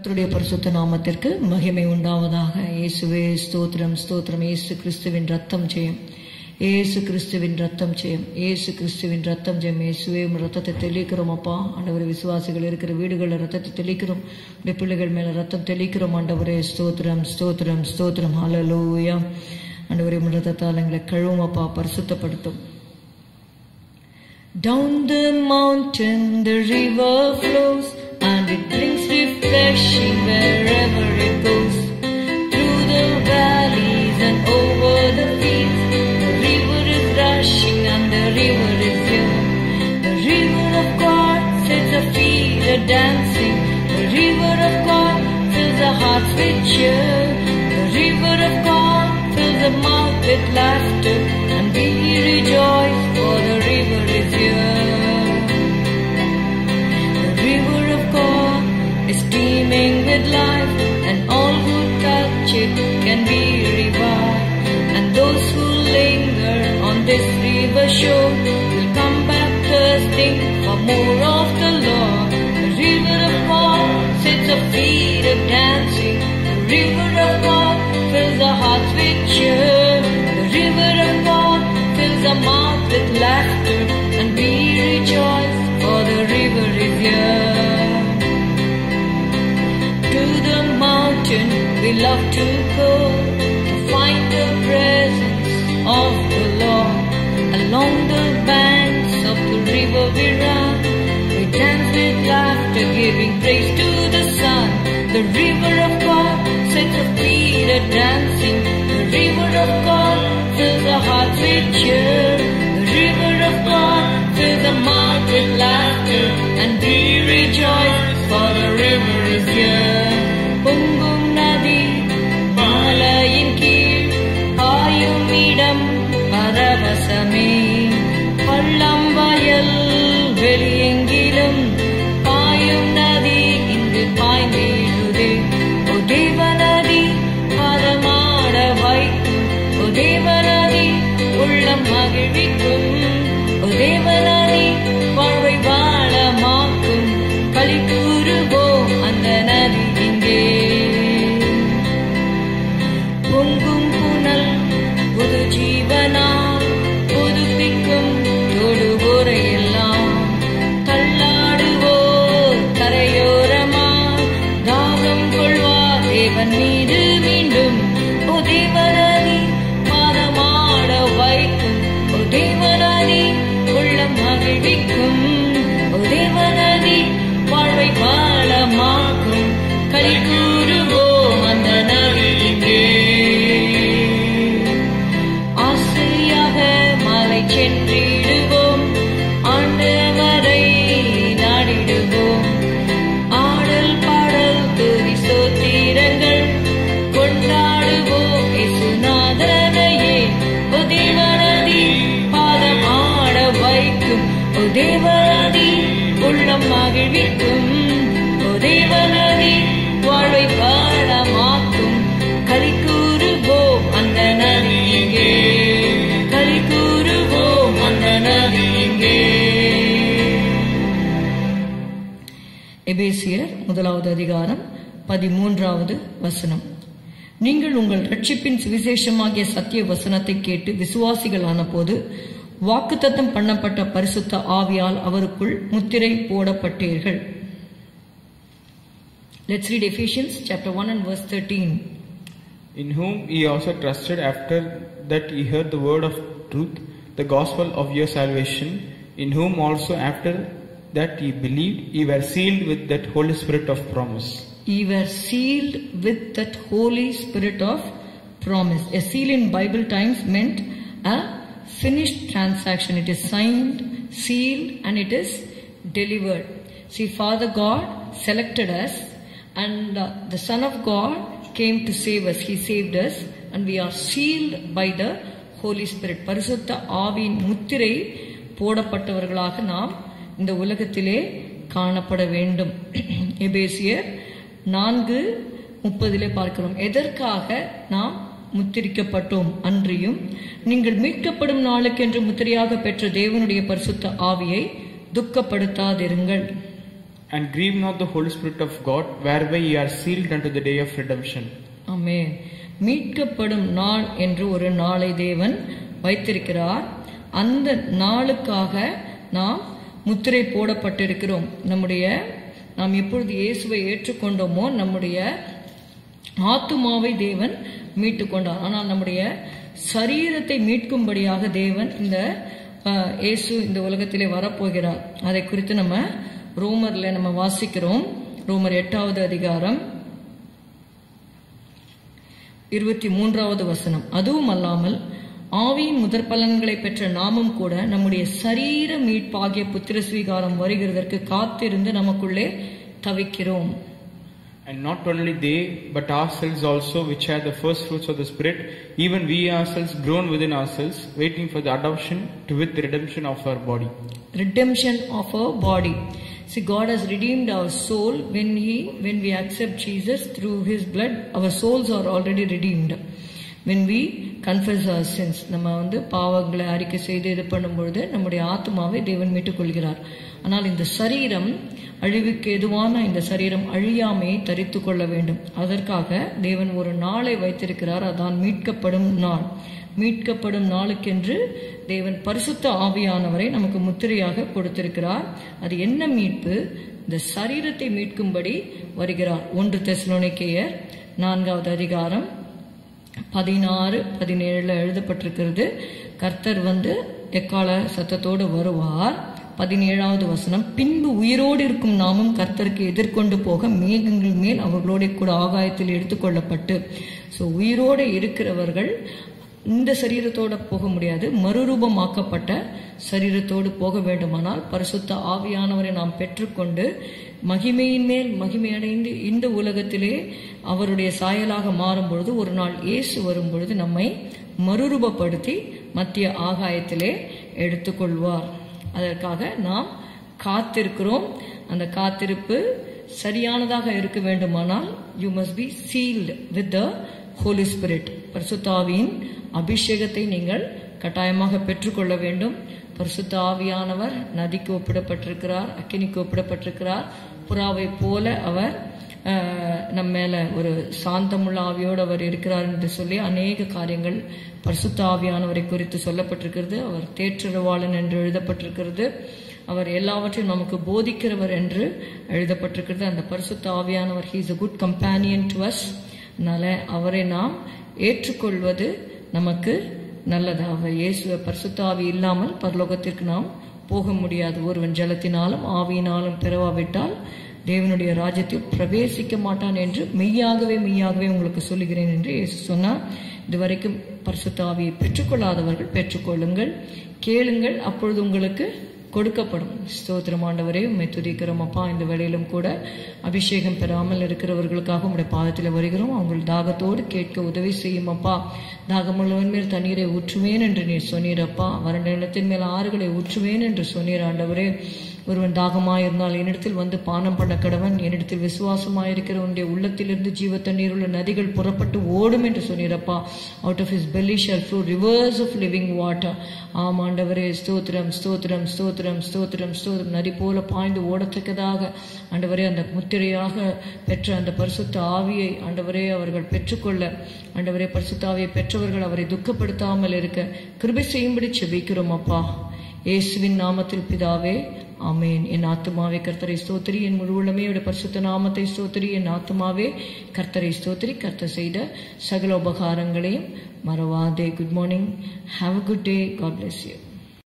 கர்த்தருடைய பரிசுத்த நாமத்திற்கு மகிமை உண்டாவதாக. இயேசுவே ஸ்தோத்திரம், ஸ்தோத்திரம். இயேசு கிறிஸ்துவின் ரத்தம் ஜெயம், இயேசு கிறிஸ்துவின் ரத்தம் ஜெயம், இயேசு கிறிஸ்துவின் ரத்தம் ஜெயம். இயேசுவே ரத்தத்தை தெளிக்கிறோம் அப்பா. ஆண்டவரே, விசுவாசிகள் இருக்கிற வீடுகளில் ரத்தத்தை தெளிக்கிறோம், பிள்ளைகள் மேல ரத்தம் தெளிக்கிறோம். ஆண்டவரே ஸ்தோத்திரம், ஸ்தோத்திரம், ஸ்தோத்திரம். ஹல்லேலூயா. ஆண்டவரே, ரத்தத்தால் எங்களை கழுவும் அப்பா, பரிசுத்தப்படுத்தும். Down the mountain the river flows, and it brings refreshing wherever it goes. Through the valleys and over the fields, the river is rushing and the river is here. The river of God sets our feet a dancing. The river of God fills our hearts with cheer. The river of God fills our mouth with laughter, and we rejoice, for the river is here. The river of God is teeming with life, and all who touch it can be revived. And those who linger on this river shore will come back thirsting for more of the Lord. The river of God sets our feet a dancing. The river of God fills our hearts with cheer. The river of God fills our mouth with laughter, and we rejoice, for the river is here. To the mountain we love to go, to find the presence of the Lord. Along the banks of the river we run, we dance with laughter, giving praise to the Son. The river of God sets our feet a dancing. The river of God fills our hearts with cheer. The river of God fills our mouth with laughter, and we rejoice, for the river is here. பொங்கும் நதி மாலையின் கீழ் பாயும் இடம் பரவசமே. பள்ளம் வயல் வெளியெங்கிலும் பாயும் நதி இங்கு பாய்ந்திடுதே. ஓ தேவநதி பாதமாட வைக்கும், ஓ தேவநதி உள்ளம் மகிழ்விக்கும், ஓ தேவநதி வாழ்வை வாழமாக்கும். களி கூறுவோம் அந்த நதி இங்கே. பொங்கும் புனல் புது ஜீவனால் புதுப்பிக்கும் தொடுவோரையெல்லாம். தள்ளாடுவோர் கரையோரமாய் தாகம் கொள்வார் தேவன் மீது மீண்டும். ஓ தேவநதி பாதமாட வைக்கும், ஓ தேவநதி உள்ளம் மகிழ்விக்கும், ஓ தேவநதி வாழ்வை வாழமாக்கும். களி கூறுவோம் அந்த நதி இங்கே. ஆசையாக மலை சென்றிடுவோம், ஆண்டவரை நாடிடுவோம். ஆடல் பாடல் துதி ஸ்தோத்திரங்கள் கொண்டாடுவோம் இயேசுநாதனையே. ஓ தேவநதி பாதம் ஆட வைக்கும், ஓ தேவநதி உள்ளம் மகிழ்விக்கும், ஓ தேவநதி வாழ்வை பாடமாக்கும். களி கூறுவோம் அந்த நதி இங்கே, களி கூறுவோம் அந்த நதி இங்கே. எபேசியர் 1வது அதிகாரம் 13வது வசனம். நீங்கள் உங்கள் ரட்சிப்பின் சுவிசேஷமாகிய சத்திய வசனத்தை கேட்டு விசுவாசிகளான போது வாக்குத்தத்தம் பண்ணப்பட்ட பரிசுத்த ஆவியால் அவருக்குள் முத்திரை போடப்பட்டீர்கள். Let's read Ephesians chapter 1 and verse 13. In whom ye also trusted after that ye heard the word of truth, the gospel of your salvation, in whom also after that ye believed, ye were sealed with that Holy Spirit of promise. Ye were sealed with that Holy Spirit of promise. A seal in Bible times meant a finished transaction. It is signed, sealed, and it is delivered. See, Father God selected us, and the Son of God came to save us. He saved us, and we are sealed by the Holy Spirit. பரிசுத்த ஆவியின் முத்திரை போடப்பட்டவர்களாக நாம் இந்த உலகத்திலே காணப்பட வேண்டும். எபேசியர் 4:30 பார்க்கிறோம். எதற்காக நாம் முத்திரிக்கப்பட்டோம் அன்றியும் நீங்கள் மீட்கப்படும் நாளுக்கென்று முத்திரையாக பெற்ற தேவனுடைய பரிசுத்த ஆவியை துக்கப்படுத்தாதிருங்கள். And grieve not the Holy Spirit of God, whereby ye are sealed unto the day of redemption. ஆமென். மீட்கப்படும் நாள் என்று ஒரு நாளை தேவன் வைத்திருக்கிறார். அந்த நாளுக்காக நாம் முத்திரை போடப்பட்டிருக்கிறோம். நாம் எப்பொழுது இயேசுவை ஏற்றுக்கொண்டோமோ நம்முடைய ஆத்துமாவை தேவன் மீட்டு கொண்டார். ஆனால் நம்முடைய சரீரத்தை மீட்கும்படியாக தேவன் இயேசு இந்த உலகத்திலே வரப்போகிறார். அதை குறித்து நம்ம ரோமர்ல நம்ம வாசிக்கிறோம். ரோமர் 8வது அதிகாரம் 23வது வசனம். அதுவும் அல்லாமல் ஆவியின் முதற் பலன்களை பெற்ற நாமும் கூட நம்முடைய சரீர மீட்பாகிய புத்திர ஸ்வீகாரம் வருகிறதற்கு காத்திருந்து நமக்குள்ளே தவிக்கிறோம். And not only they, but ourselves also, which are the first fruits of the Spirit, even we ourselves groan within ourselves, waiting for the adoption to with the redemption of our body. Redemption of our body. See, God has redeemed our soul when we accept Jesus through His blood. Our souls are already redeemed. When we confess our sins, நம்ம பாவங்களை அறிக்கை செய்து இது பண்ணும்பொழுது நம்முடைய ஆத்மாவை தேவன் மீட்டுக் கொள்கிறார். ஆனால் இந்த சரீரம் அழிவுக்கு எதுவான இந்த சரீரம் அழியாமையை தரித்து கொள்ள வேண்டும். அதற்காக தேவன் ஒரு நாளை வைத்திருக்கிறார். அதான் மீட்கப்படும் நாள். மீட்கப்படும் நாளுக்கென்று தேவன் பரிசுத்த ஆவியானவரை நமக்கு முத்திரையாக கொடுத்திருக்கிறார். அது என்ன மீட்பு? இந்த சரீரத்தை மீட்கும்படி வருகிறார். 1 தெசலோனிக்கேயர் 4வது அதிகாரம் 16-17 எழுதப்பட்டிருக்கிறது. கர்த்தர் எக்கால சத்தத்தோடு வருவார். 17வது வசனம். பின்பு உயிரோடு இருக்கும் நாமும் கர்த்தருக்கு எதிர்கொண்டு போக மேகங்கள் மேல் அவர்களோட கூட ஆகாயத்தில் எடுத்துக்கொள்ளப்பட்டு. உயிரோடு இருக்கிறவர்கள் இந்த சரீரத்தோட போக முடியாது. மறுரூபமாக்கப்பட்ட சரீரத்தோடு போக வேண்டுமானால் பரிசுத்த ஆவியானவரை நாம் பெற்றுக்கொண்டு மகிமையின் மேல் மகிமையடைந்து இந்த உலகத்திலே அவருடைய சாயலாக மாறும் பொழுது ஒரு நாள் இயேசு வரும் பொழுது நம்மை மறுரூபப்படுத்தி மத்திய ஆகாயத்திலே எடுத்துக்கொள்வார். அதற்காக நாம் காத்திருக்கிறோம். அந்த காத்திருப்பு சரியானதாக இருக்க வேண்டுமானால் you must be sealed with the Holy Spirit. பரிசுத்த ஆவியின் அபிஷேகத்தை நீங்கள் கட்டாயமாக பெற்றுக்கொள்ள வேண்டும். பரிசுத்த ஆவியானவர் நதிக்கு ஒப்பிடப்பட்டிருக்கிறார், அக்கினிக்கு ஒப்பிடப்பட்டிருக்கிறார். புறாவை போல அவர் நம்ம மேல ஒரு சாந்தமுள்ள ஆவியோடு அவர் இருக்கிறார் என்று சொல்லி அநேக காரியங்கள் பரிசுத்த ஆவியானவரை குறித்து சொல்லப்பட்டிருக்கிறது. அவர் தேற்றரவாளன் என்று எழுதப்பட்டிருக்கிறது. அவர் எல்லாவற்றையும் நமக்கு போதிக்கிறவர் என்று எழுதப்பட்டிருக்கிறது. அந்த பரிசுத்த ஆவியானவர் he is a good companion to us. அதனால அவரை நாம் ஏற்றுக்கொள்வது நமக்கு நல்லது. அவர் இயேசுவை பரிசுத்த ஆவி இல்லாமல் பரலோகத்திற்கு நாம் போக முடியாது. ஒருவன் ஜலத்தினாலும் ஆவியினாலும் பிறவாவிட்டால் தேவனுடைய ராஜ்யத்தில் பிரவேசிக்க மாட்டான் என்று மெய்யாகவே உங்களுக்கு சொல்லுகிறேன் என்று இயேசு சொன்னார். இதுவரைக்கும் பரிசுத்த ஆவியை பெற்றுக்கொள்ளாதவர்கள் பெற்றுக்கொள்ளுங்கள், கேளுங்கள், அப்பொழுது உங்களுக்கு கொடுக்கப்படும். ஸ்தோத்திரம் ஆண்டவரே, உம்மை துதிக்கிறோம் அப்பா. இந்த வேளையிலும் கூட அபிஷேகம் பெறாமல் இருக்கிறவர்களுக்காக உம்முடைய பாதத்தில் வருகிறோம். அவங்கள் தாகத்தோடு கேட்க உதவி செய்யும் அப்பா. தாகமுள்ளவன் மேல் தண்ணீரை ஊற்றுவேன் என்று நீர் சொன்னீரப்பா. வறண்ட நிலத்தின் மேல் ஆறுகளை ஊற்றுவேன் என்று சொன்னீர் ஆண்டவரே. ஒருவன் தாகமாயிருந்தால் என்னிடத்தில் வந்து பானம் பண்ண கடவன். என்னிடத்தில் விசுவாசமாயிருக்கிற உன்னுடைய உள்ளத்திலிருந்து ஜீவ தண்ணீர் உள்ள நதிகள் புறப்பட்டு ஓடும் என்று சொன்னீரப்பா. Out of his belly shall flow rivers of living water. ஆம் ஆண்டவரே, ஸ்தோத்திரம் ஸ்தோத்திரம் ஸ்தோத்திரம் ஸ்தோத்திரம் ஸ்தோத்திரம். நதி போல பாய்ந்து ஓடத்தக்கதாக ஆண்டவரே அந்த முத்திரையாக பெற்ற அந்த பரிசுத்த ஆவியை ஆண்டவரே அவர்கள் பெற்றுக்கொள்ள, ஆண்டவரே பரிசுத்த ஆவியை பெற்றவர்கள் அவரை துக்கப்படுத்தாமல் இருக்க கிருபை செய்யும்படி செபிக்கிறோம் அப்பா. இயேசுவின் நாமத்தில் பிதாவே, ஆமேன். என் ஆத்துமாவே கர்த்தரை ஸ்தோத்திரி, என் முழு உள்ளமே பரிசுத்த நாமத்தை ஸ்தோத்திரி. என் ஆத்துமாவே கர்த்தரை ஸ்தோத்திரி, கர்த்தர் செய்த சகல உபகாரங்களையும் மறவாதே. Good morning. Have a good day. God bless you.